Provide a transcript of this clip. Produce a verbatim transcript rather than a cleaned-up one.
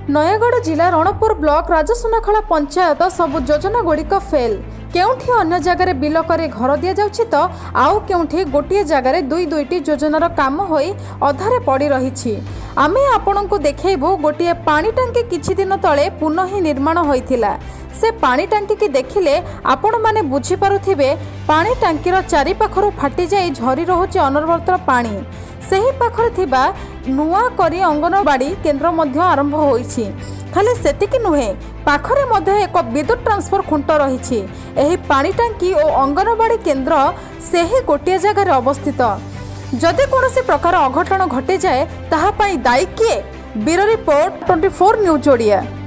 नयगढ़ जिला रणपुर ब्लॉक राजसुनाखला पंचायत सबु योजना गुड़िक फेल। केउठी अन्य जगार बिलकरे घर दि जाउछि तो आउ केउठी गोटे जगार दुई दुईटी योजनार काम होई अधारे पड़ी रही। आमे आपणको देखैबु गोटे पानी टांकी किछि दिन तले पुनः निर्माण होइथिला। से पानी टांकी की देखिले आपण माने बुझी पारुथिबे पानी टांकीर चारि पाखरु फाटी जाई झरी रहुछि अनर्वरतर पानी। सही पाखरे थिबा नुआ करी अंगनवाड़ी केन्द्र मध्य आरंभ होइछि। खाली सेतिकी नुहे पाखरे मध्य एक विद्युत ट्रांसफर खुंट रही। एही पानी टांकी और अंगनवाड़ी केन्द्र सेही गोटे जगार अवस्थित। जदि कौनसी प्रकार अघटन घटी जाए ताहा पई दायी किए? Bureau report twenty four news Odia.